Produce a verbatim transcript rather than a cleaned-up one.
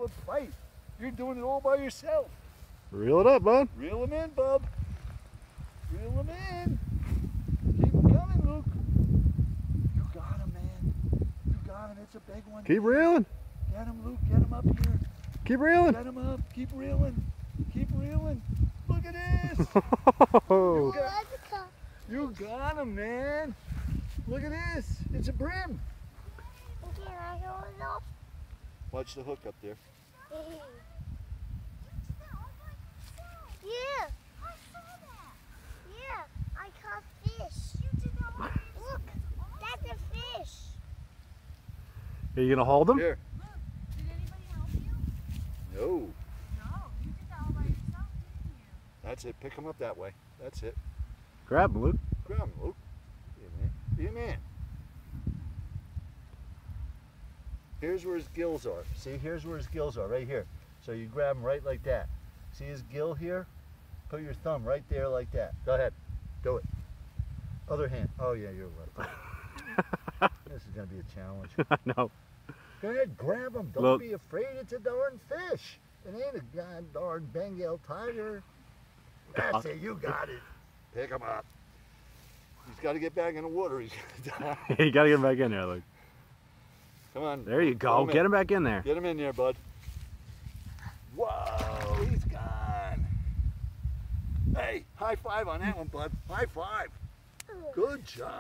a fight. You're doing it all by yourself. Reel it up, bud. Reel him in, bub. Reel him in. Keep him coming, Luke. You got him, man. You got him. It's a big one. Keep reeling. Get him, Luke. Get him up here. Keep reeling. Get him up. Keep reeling. Keep reeling. Look at this. Oh. You got, you got him, man. Look at this. It's a brim. Can I hold it up? Watch the hook up there. Yeah. I saw that. Yeah, I caught fish. You did not. Look, that's a fish. Are you gonna hold him? Here. Look, did anybody help you? No. No, you did that all by yourself, didn't you? That's it. Pick him up that way. That's it. Grab him, Luke. Grab him, Luke. Be a man. Be a man. Here's where his gills are. See, here's where his gills are, right here. So you grab him right like that. See his gill here? Put your thumb right there like that. Go ahead. Do it. Other hand. Oh, yeah, you're right. This is going to be a challenge. No. Go ahead, grab him. Don't Look. be afraid. It's a darn fish. It ain't a god darn Bengal tiger. That's it. You got it. Pick him up. He's got to get back in the water. He's going to die. You gotta get him back in there, Luke. Come on. There you go. Throw him Get in. him back in there. Get him in there, bud. Whoa, he's gone. Hey, high five on that one, bud. High five. Good job.